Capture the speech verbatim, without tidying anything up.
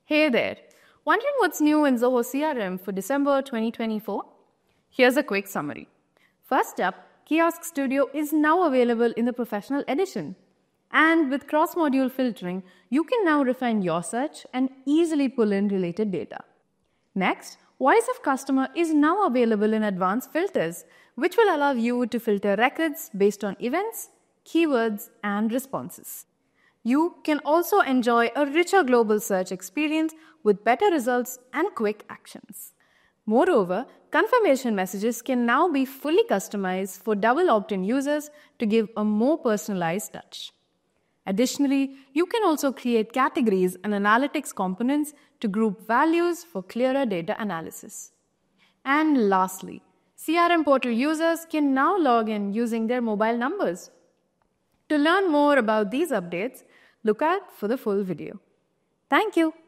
Hey there! Wondering what's new in Zoho C R M for December twenty twenty-four? Here's a quick summary. First up, Kiosk Studio is now available in the Professional Edition. And with cross-module filtering, you can now refine your search and easily pull in related data. Next, Voice of Customer is now available in advanced filters, which will allow you to filter records based on events, keywords, and responses. You can also enjoy a richer global search experience with better results and quick actions. Moreover, confirmation messages can now be fully customized for double opt-in users to give a more personalized touch. Additionally, you can also create categories and analytics components to group values for clearer data analysis. And lastly, C R M portal users can now log in using their mobile numbers. To learn more about these updates, look out for the full video. Thank you.